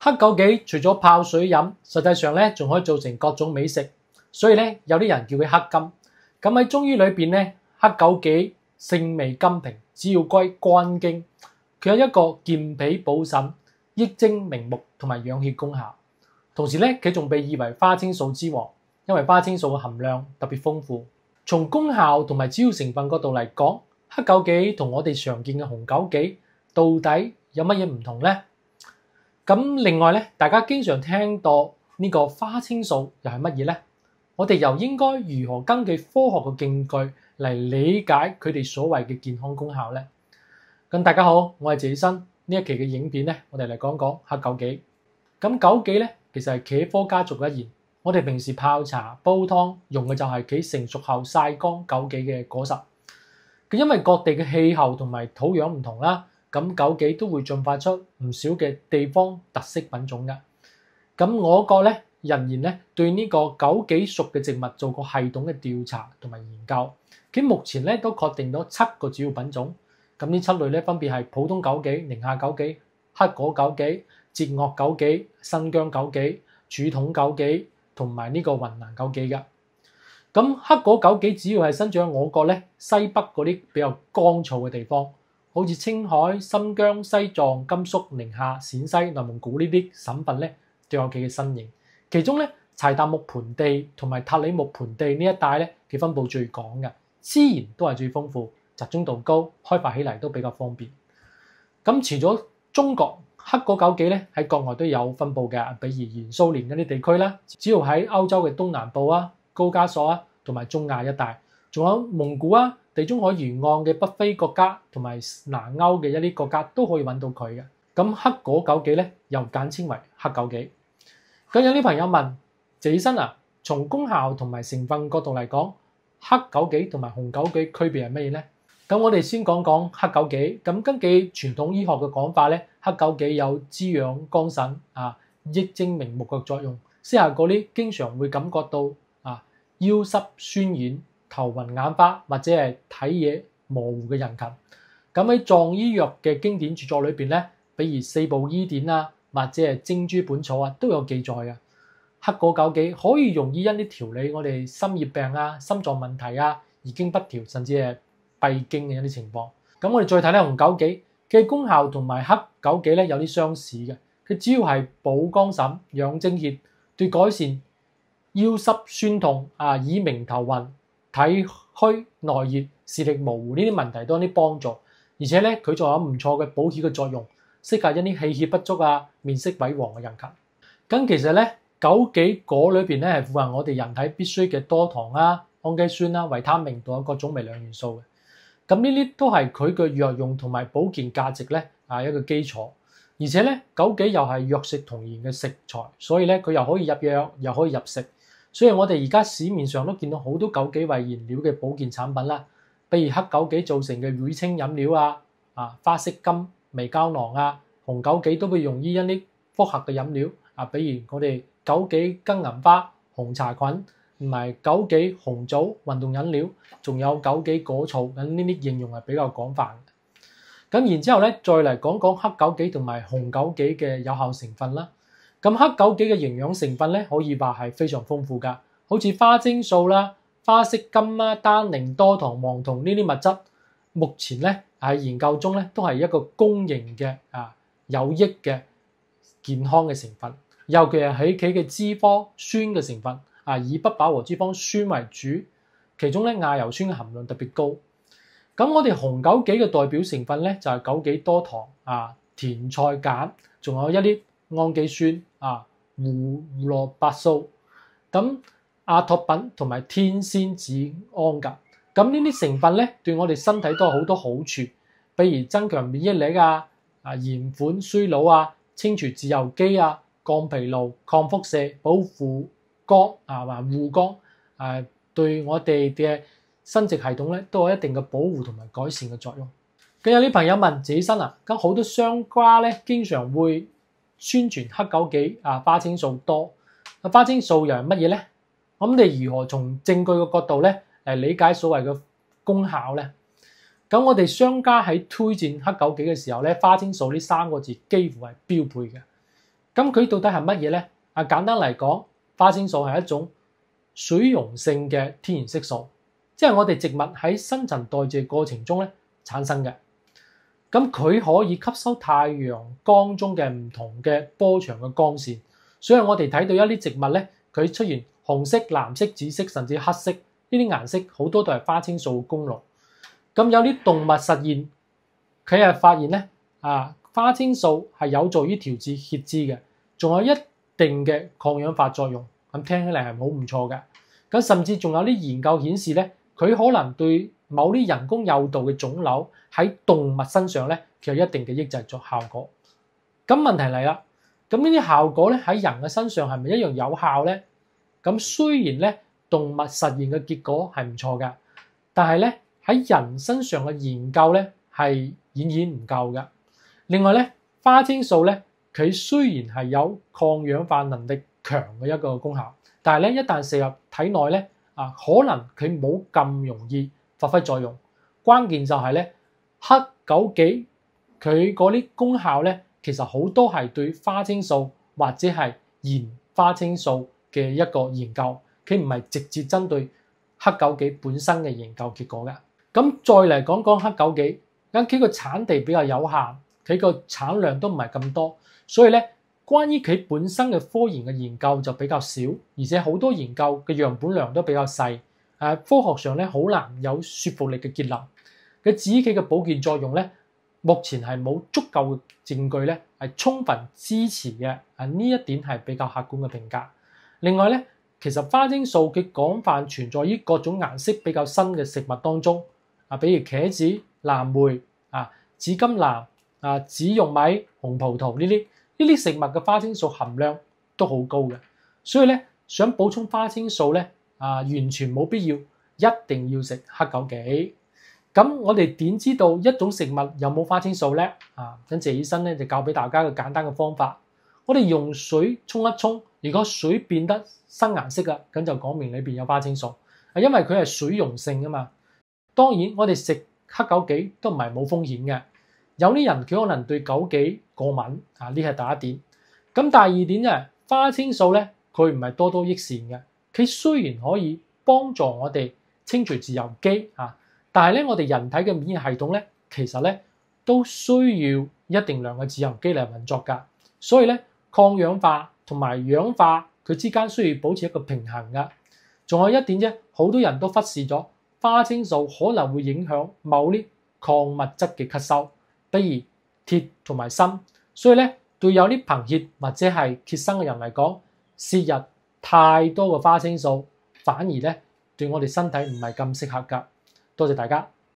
黑枸杞除咗泡水飲，實際上咧仲可以做成各種美食，所以咧有啲人叫佢黑金。咁喺中醫裏邊咧，黑枸杞性味甘平，主要歸肝經，佢有一個健脾補腎、益精明目同埋養血功效。同時咧，佢仲被譽為花青素之王，因為花青素嘅含量特別豐富。從功效同埋主要成分角度嚟講，黑枸杞同我哋常見嘅紅枸杞到底有乜嘢唔同呢？咁另外咧，大家經常聽到呢個花青素又係乜嘢呢？我哋又應該如何根據科學嘅證據嚟理解佢哋所謂嘅健康功效呢？咁大家好，我係謝生，呢一期嘅影片咧，我哋嚟講講黑枸杞。咁枸杞咧，其實係茄科家族嘅一員。我哋平時泡茶、煲湯用嘅就係佢成熟後曬乾枸杞嘅果實。佢因為各地嘅氣候同埋土壤唔同啦，咁枸杞都會進化出唔少嘅地方特色品種嘅。咁我國咧仍然咧對呢個枸杞屬嘅植物做過系統嘅調查同埋研究。佢目前咧都確定咗7個主要品種。咁呢7類咧分別係普通枸杞、寧夏枸杞、黑果枸杞、節岳枸杞、新疆枸杞、柱筒枸杞同埋呢個雲南枸杞嘅。咁黑果枸杞主要係生長喺我國咧西北嗰啲比較乾燥嘅地方，好似青海、新疆、西藏、甘肅、寧夏、陝西、內蒙古呢啲省份咧都有佢嘅身形。其中咧柴達木盆地同埋塔里木盆地呢一帶咧佢分佈最廣嘅，資源都係最豐富，集中度高，開發起嚟都比較方便。咁除咗中國，黑果枸杞咧喺國外都有分佈嘅，比如原蘇聯嗰啲地區啦，主要喺歐洲嘅東南部啊、高加索啊同埋中亞一帶，仲有蒙古啊、地中海沿岸嘅北非國家同埋南歐嘅一啲國家都可以揾到佢嘅。咁黑果枸杞咧又簡稱為黑枸杞。咁有啲朋友問謝醫生啊，從功效同埋成分角度嚟講，黑枸杞同埋紅枸杞區別係乜嘢咧？咁我哋先講講黑枸杞。咁根據傳統醫學嘅講法咧，黑枸杞有滋養肝腎益精明目嘅作用，適合嗰啲經常會感覺到腰濕酸軟、頭暈眼花或者係睇嘢模糊嘅人群。咁喺藏醫藥嘅經典著作裏邊咧，比如《四部醫典》啊，或者係《精珠本草》啊，都有記載嘅。黑果枸杞可以用於一啲調理我哋心葉病啊、心臟問題啊、月經不調，甚至係閉經嘅一啲情況。咁我哋再睇睇紅枸杞嘅功效同埋黑枸杞咧有啲相似嘅，佢主要係補肝腎、養精血，對改善腰濕酸痛、耳鳴頭暈、體虛內熱、視力模糊呢啲問題都有啲幫助。而且咧佢仲有唔錯嘅補血嘅作用，適合一啲氣血不足啊、面色萎黃嘅人群。咁其實咧枸杞果裏邊咧係富含我哋人體必須嘅多糖啊、氨基酸啦、維他命同埋各種微量元素嘅。咁呢啲都係佢嘅藥用同埋保健價值咧一個基礎。而且咧枸杞又係藥食同源嘅食材，所以咧佢又可以入藥又可以入食。所以我哋而家市面上都見到好多枸杞為原料嘅保健產品啦，比如黑枸杞做成嘅乳清飲料花式甘微膠囊紅枸杞都會用於一啲複合嘅飲料比如我哋枸杞金銀花紅茶菌同埋枸杞紅棗運動飲料，仲有枸杞果醋，咁呢啲應用係比較廣泛嘅。咁然之後咧，再嚟講講黑枸杞同埋紅枸杞嘅有效成分啦。咁黑枸杞嘅營養成分咧，可以話係非常豐富㗎，好似花青素啦、花式甘單寧、多糖、黃酮呢啲物質，目前咧喺研究中咧都係一個公認嘅有益嘅健康嘅成分。尤其係喺佢嘅脂肪酸嘅成分以不飽和脂肪酸為主，其中咧亞油酸嘅含量特別高。咁我哋紅枸杞嘅代表成分咧就係枸杞多糖甜菜鹼，仲有一啲氨基酸胡蘿蔔素，咁阿托品同埋天仙子胺㗎。咁呢啲成分咧對我哋身體都有好多好處，比如增強免疫力延緩衰老清除自由基降疲勞、抗輻射、保護肝護肝對我哋嘅生殖系統咧都有一定嘅保護同埋改善嘅作用。咁有啲朋友問謝醫生咁好多商家咧經常會宣傳黑枸杞花青素多，花青素又係乜嘢咧？咁你如何從證據嘅角度咧嚟理解所謂嘅功效咧？咁我哋商家喺推薦黑枸杞嘅時候咧，花青素呢3個字幾乎係標配嘅。 咁佢到底係乜嘢咧？簡單嚟講，花青素係一種水溶性嘅天然色素，即係我哋植物喺新陳代謝過程中咧產生嘅。咁佢可以吸收太陽光中嘅唔同嘅波長嘅光線，所以我哋睇到一啲植物咧，佢出現紅色、藍色、紫色甚至黑色呢啲顏色，好多都係花青素嘅功勞。咁有啲動物實驗，佢係發現咧，花青素係有助於調節血脂嘅，仲有一定嘅抗氧化作用。咁聽起嚟係好唔錯嘅。咁甚至仲有啲研究顯示咧，佢可能對某啲人工誘導嘅腫瘤喺動物身上咧，其實有一定嘅抑制作效果。咁問題嚟啦，咁呢啲效果咧喺人嘅身上係咪一樣有效咧？咁雖然咧動物實驗嘅結果係唔錯嘅，但係咧喺人身上嘅研究咧係遠遠唔夠嘅。另外咧，花青素咧佢雖然係有抗氧化能力強嘅一個功效，但係咧一旦射入體內咧，可能佢冇咁容易發揮作用。關鍵就係咧，黑枸杞佢嗰啲功效咧，其實好多係對花青素或者係鹽花青素嘅一個研究，佢唔係直接針對黑枸杞本身嘅研究結果嘅。咁再嚟講講黑枸杞，因佢個產地比較有限，佢個產量都唔係咁多，所以咧關於佢本身嘅科研嘅研究就比較少，而且好多研究嘅樣本量都比較細。科學上咧好難有說服力嘅結論。佢指佢嘅保健作用咧，目前係冇足夠嘅證據咧係充分支持嘅。呢一點係比較客觀嘅評價。另外咧，其實花青素佢廣泛存在於各種顏色比較深嘅食物當中。比如茄子、藍莓、紫甘藍、紫玉米、紅葡萄呢啲食物嘅花青素含量都好高嘅。所以咧，想補充花青素咧，完全冇必要一定要食黑枸杞。咁我哋點知道一種食物有冇花青素咧？咁謝醫生咧就教俾大家一個簡單嘅方法。我哋用水沖一沖，如果水變得深顏色啦，咁就講明裏邊有花青素。因為佢係水溶性啊嘛。當然我哋食黑枸杞都唔係冇風險嘅。有啲人佢可能對枸杞過敏，呢係第一點。咁第二點咧，花青素咧佢唔係多多益善嘅。佢雖然可以幫助我哋清除自由基，但係咧我哋人體嘅免疫系統咧其實咧都需要一定量嘅自由基嚟運作㗎。所以咧抗氧化同埋氧化佢之間需要保持一個平衡㗎。仲有一點啫，好多人都忽視咗花青素可能會影響某啲礦物質嘅吸收，比如鐵同埋鋅。所以咧對有啲貧血或者係缺鋅嘅人嚟講，攝入太多嘅花青素反而咧對我哋身體唔係咁適合㗎。多謝大家。